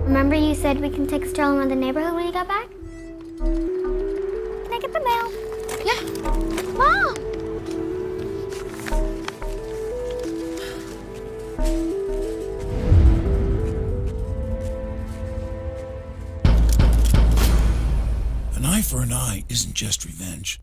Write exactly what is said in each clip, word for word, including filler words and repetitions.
Remember you said we can take a stroll around the neighborhood when you got back? Can I get the mail? Yeah. Mom! An eye for an eye isn't just revenge.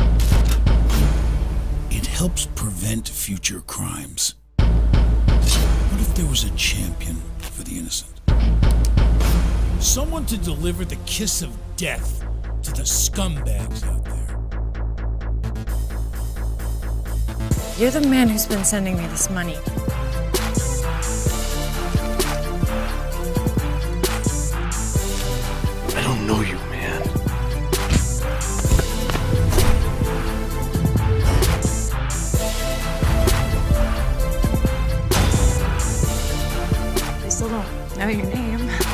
It helps prevent future crimes. What if there was a champion for the innocent? Someone to deliver the kiss of death to the scumbags out there. You're the man who's been sending me this money. I don't know you, man. I still don't know your name.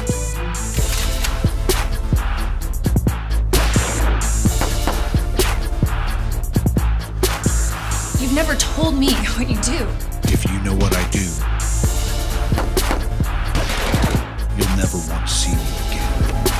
You've never told me what you do. If you know what I do, you'll never want to see me again.